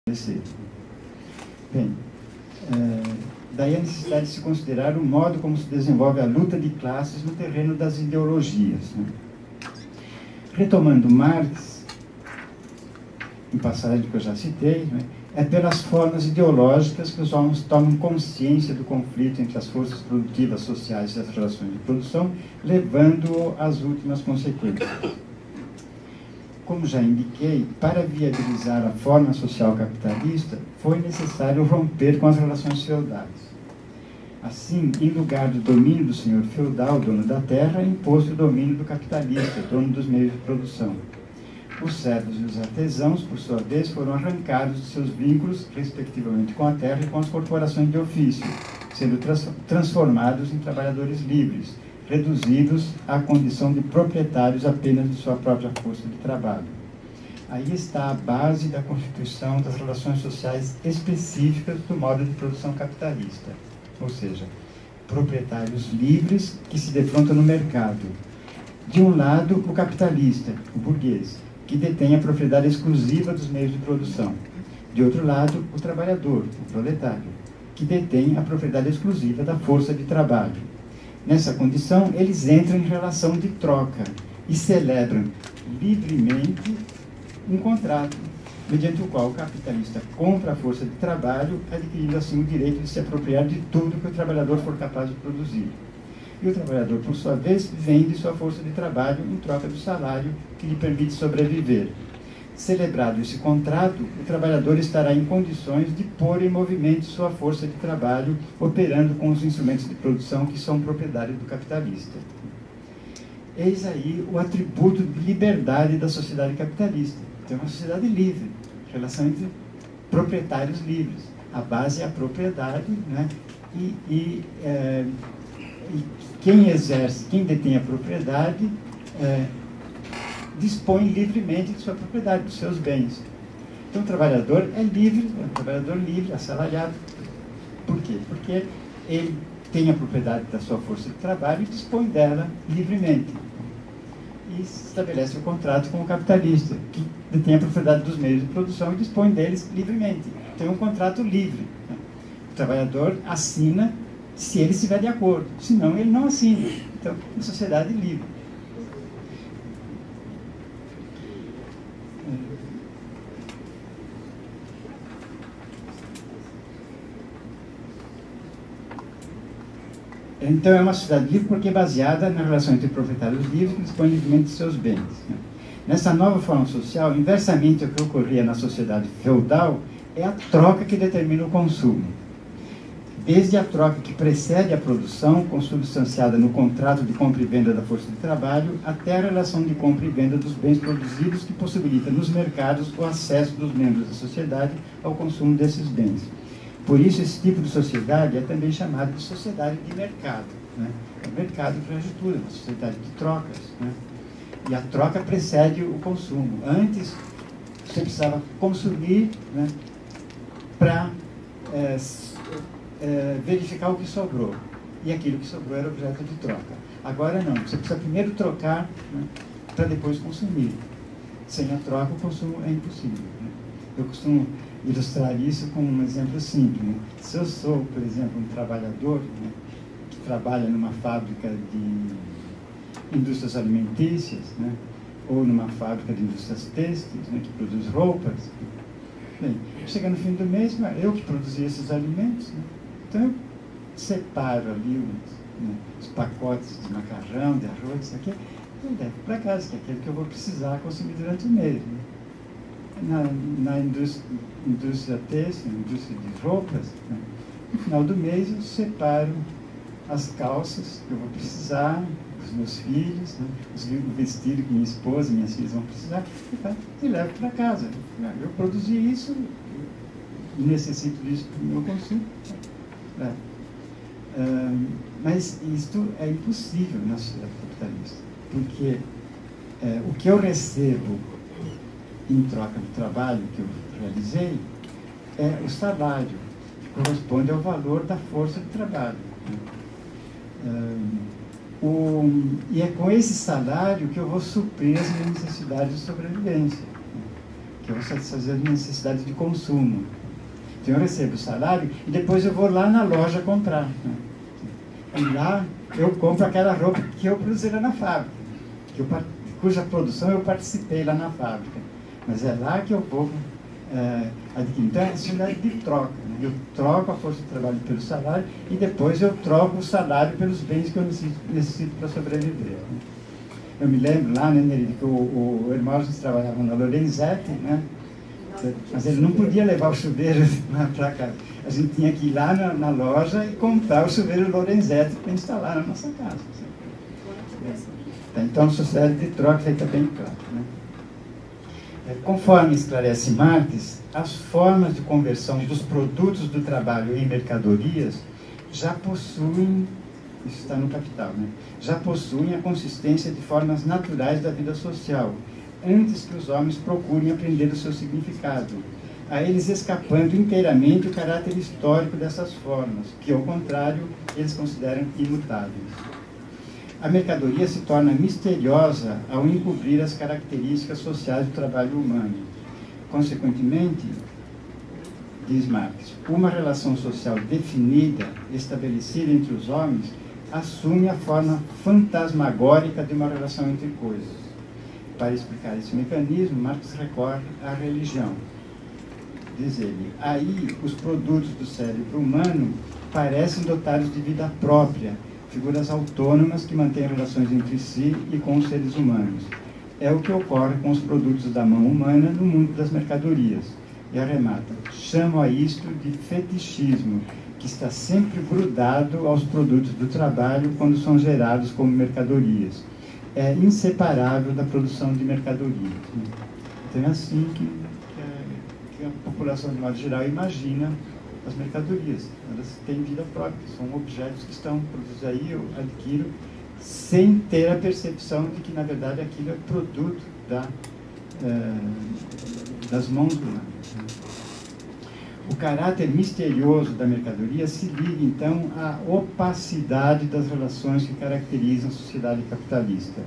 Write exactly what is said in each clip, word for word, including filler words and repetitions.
Bem, é, daí a necessidade de se considerar o modo como se desenvolve a luta de classes no terreno das ideologias, né? Retomando Marx, em passagem que eu já citei, né, é pelas formas ideológicas que os homens tomam consciência do conflito entre as forças produtivas sociais e as relações de produção, levando-o às últimas consequências. Como já indiquei, para viabilizar a forma social capitalista, foi necessário romper com as relações feudais. Assim, em lugar do domínio do senhor feudal, dono da terra, impôs-se o domínio do capitalista, dono dos meios de produção. Os servos e os artesãos, por sua vez, foram arrancados de seus vínculos, respectivamente com a terra e com as corporações de ofício, sendo trans transformados em trabalhadores livres, reduzidos à condição de proprietários apenas de sua própria força de trabalho. Aí está a base da constituição das relações sociais específicas do modo de produção capitalista, ou seja, proprietários livres que se defrontam no mercado. De um lado, o capitalista, o burguês, que detém a propriedade exclusiva dos meios de produção. De outro lado, o trabalhador, o proletário, que detém a propriedade exclusiva da força de trabalho. Nessa condição, eles entram em relação de troca e celebram livremente um contrato, mediante o qual o capitalista compra a força de trabalho, adquirindo assim o direito de se apropriar de tudo que o trabalhador for capaz de produzir. E o trabalhador, por sua vez, vende sua força de trabalho em troca do salário que lhe permite sobreviver. Celebrado esse contrato, o trabalhador estará em condições de pôr em movimento sua força de trabalho, operando com os instrumentos de produção que são propriedade do capitalista. Eis aí o atributo de liberdade da sociedade capitalista. Então, é uma sociedade livre, relação entre proprietários livres. A base é a propriedade, né? e, e, é, e quem exerce, quem detém a propriedade, é, dispõe livremente de sua propriedade, dos seus bens. Então, o trabalhador é livre, é um trabalhador livre, assalariado. Por quê? Porque ele tem a propriedade da sua força de trabalho e dispõe dela livremente. E estabelece o contrato com o capitalista, que detém a propriedade dos meios de produção e dispõe deles livremente. Então, é um contrato livre. O trabalhador assina se ele estiver de acordo, senão ele não assina. Então, é uma sociedade livre. Então, é uma sociedade livre porque é baseada na relação entre proprietários livres que dispõem livremente de seus bens. Nessa nova forma social, inversamente ao que ocorria na sociedade feudal, é a troca que determina o consumo. Desde a troca que precede a produção, consubstanciada no contrato de compra e venda da força de trabalho, até a relação de compra e venda dos bens produzidos que possibilita nos mercados o acesso dos membros da sociedade ao consumo desses bens. Por isso, esse tipo de sociedade é também chamado de sociedade de mercado, né? É o mercado que rege tudo, é uma sociedade de trocas, né? E a troca precede o consumo. Antes, você precisava consumir, né, para é, é, verificar o que sobrou. E aquilo que sobrou era objeto de troca. Agora não, você precisa primeiro trocar, né, para depois consumir. Sem a troca, o consumo é impossível, né? Eu costumo ilustrar isso com um exemplo simples, né? Se eu sou, por exemplo, um trabalhador, né, que trabalha numa fábrica de indústrias alimentícias, né, ou numa fábrica de indústrias têxteis, né, que produz roupas, bem, chega no fim do mês, eu que produzi esses alimentos, né, então eu separo ali os, né, os pacotes de macarrão, de arroz, isso aqui, eu levo para casa, que é aquele que eu vou precisar consumir durante o mês, né? Na, na indústria, indústria têxtil, indústria de roupas, né, no final do mês eu separo as calças que eu vou precisar, os meus filhos, né, o vestido que minha esposa e minhas filhas vão precisar, e levo para casa. Eu produzi isso, eu necessito disso para o meu consumo. É. Uh, mas isto é impossível na sociedade capitalista, porque é, o que eu recebo em troca do trabalho que eu realizei é o salário, que corresponde ao valor da força de trabalho. Um, o, e é com esse salário que eu vou suprir as minhas necessidades de sobrevivência, que eu vou satisfazer as necessidades de consumo. Então eu recebo o salário e depois eu vou lá na loja comprar. Né? E lá eu compro aquela roupa que eu produzi lá na fábrica, que eu, cuja produção eu participei lá na fábrica. Mas é lá que eu vou é, adquirir. Então é a necessidade de troca. Né? Eu troco a força de trabalho pelo salário e depois eu troco o salário pelos bens que eu necessito, necessito para sobreviver. Né? Eu me lembro lá, né, Nery, que o, o Hermógenes trabalhava na Lorenzetti, né? Mas ele não podia levar o chuveiro para cá. A gente tinha que ir lá na, na loja e comprar o chuveiro Lorenzetti para instalar na nossa casa. Então, a sociedade de troca fica bem claro. Né? Conforme esclarece Marx, as formas de conversão dos produtos do trabalho em mercadorias já possuem, isso está no Capital, né? já possuem a consistência de formas naturais da vida social, antes que os homens procurem aprender o seu significado, a eles escapando inteiramente o caráter histórico dessas formas, que, ao contrário, eles consideram imutáveis. A mercadoria se torna misteriosa ao encobrir as características sociais do trabalho humano. Consequentemente, diz Marx, uma relação social definida, estabelecida entre os homens, assume a forma fantasmagórica de uma relação entre coisas. Para explicar esse mecanismo, Marx recorre à religião. Diz ele, aí os produtos do cérebro humano parecem dotados de vida própria, figuras autônomas que mantêm relações entre si e com os seres humanos. É o que ocorre com os produtos da mão humana no mundo das mercadorias. E arremata, chamo a isto de fetichismo, que está sempre grudado aos produtos do trabalho quando são gerados como mercadorias. É inseparável da produção de mercadorias. Então é assim que, que a população, de modo geral, imagina as mercadorias. Elas têm vida própria, são objetos que estão produzidos aí, eu adquiro, sem ter a percepção de que, na verdade, aquilo é produto da, é, das mãos humanas. O caráter misterioso da mercadoria se liga, então, à opacidade das relações que caracterizam a sociedade capitalista.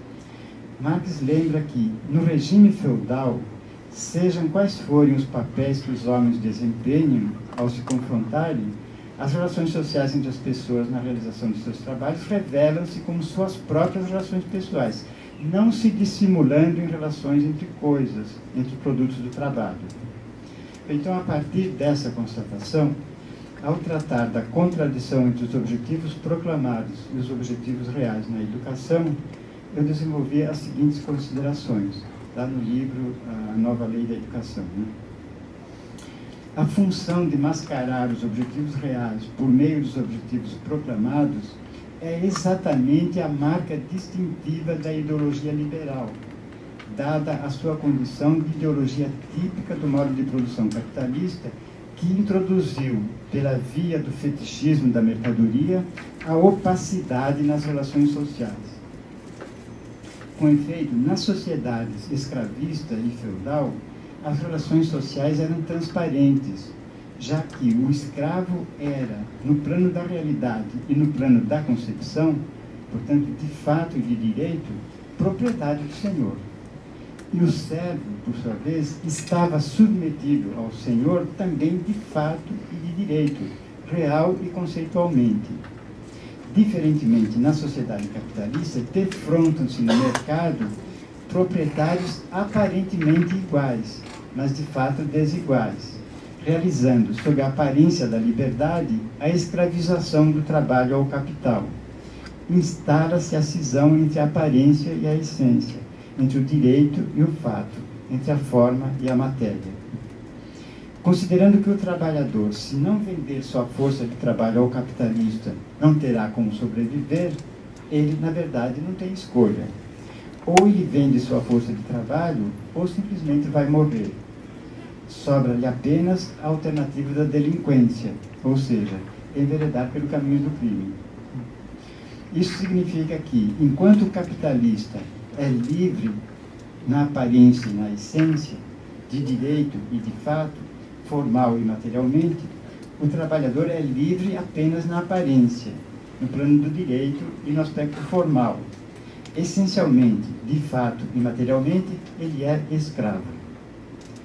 Marx lembra que, no regime feudal, sejam quais forem os papéis que os homens desempenham ao se confrontarem, as relações sociais entre as pessoas na realização de seus trabalhos revelam-se como suas próprias relações pessoais, não se dissimulando em relações entre coisas, entre produtos do trabalho. Então, a partir dessa constatação, ao tratar da contradição entre os objetivos proclamados e os objetivos reais na educação, eu desenvolvi as seguintes considerações, lá no livro A Nova Lei da Educação. Né? A função de mascarar os objetivos reais por meio dos objetivos proclamados é exatamente a marca distintiva da ideologia liberal, dada a sua condição de ideologia típica do modo de produção capitalista, que introduziu, pela via do fetichismo da mercadoria, a opacidade nas relações sociais. Com efeito, nas sociedades escravista e feudal, as relações sociais eram transparentes, já que o escravo era, no plano da realidade e no plano da concepção, portanto, de fato e de direito, propriedade do senhor. E o servo, por sua vez, estava submetido ao senhor também de fato e de direito, real e conceitualmente. Diferentemente, na sociedade capitalista, defrontam-se no mercado proprietários aparentemente iguais, mas de fato desiguais, realizando, sob a aparência da liberdade, a escravização do trabalho ao capital. Instala-se a cisão entre a aparência e a essência, entre o direito e o fato, entre a forma e a matéria. Considerando que o trabalhador, se não vender sua força de trabalho ao capitalista, não terá como sobreviver, ele, na verdade, não tem escolha. Ou ele vende sua força de trabalho, ou simplesmente vai morrer. Sobra-lhe apenas a alternativa da delinquência, ou seja, enveredar pelo caminho do crime. Isso significa que, enquanto o capitalista é livre na aparência e na essência, de direito e de fato, formal e materialmente, o trabalhador é livre apenas na aparência, no plano do direito e no aspecto formal. Essencialmente, de fato e materialmente, ele é escravo.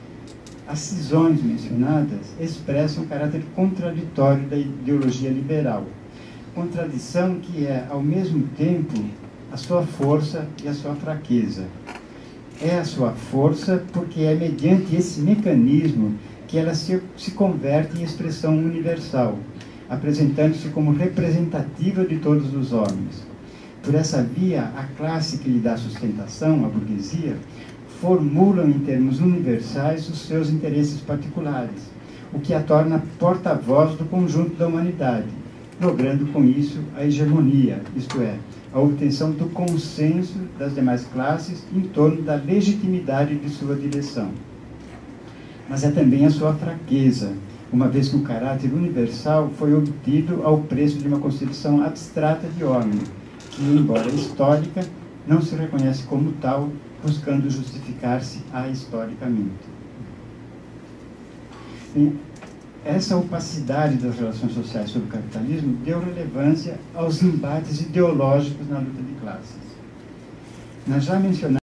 As cisões mencionadas expressam o caráter contraditório da ideologia liberal. Contradição que é, ao mesmo tempo, a sua força e a sua fraqueza. É a sua força porque é mediante esse mecanismo que ela se, se converte em expressão universal, apresentando-se como representativa de todos os homens. Por essa via, a classe que lhe dá sustentação, a burguesia, formulam em termos universais os seus interesses particulares, o que a torna porta-voz do conjunto da humanidade, logrando com isso a hegemonia, isto é, a obtenção do consenso das demais classes em torno da legitimidade de sua direção. Mas é também a sua fraqueza, uma vez que o caráter universal foi obtido ao preço de uma concepção abstrata de homem, que, embora histórica, não se reconhece como tal, buscando justificar-se ahistoricamente. E essa opacidade das relações sociais sobre o capitalismo deu relevância aos embates ideológicos na luta de classes. Na já mencionada